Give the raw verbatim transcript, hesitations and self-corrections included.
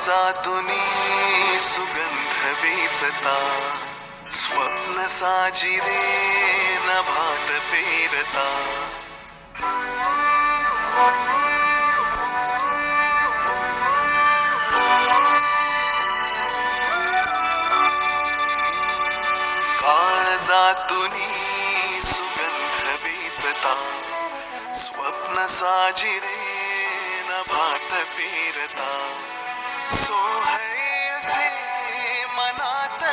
काळजातुनी सुगंध वेचता, स्वप्न साजिरे नभात पेरता. काळजातुनी सुगंध वेचता, स्वप्न साजिरे नभात पेरता. सोहळे असे मनात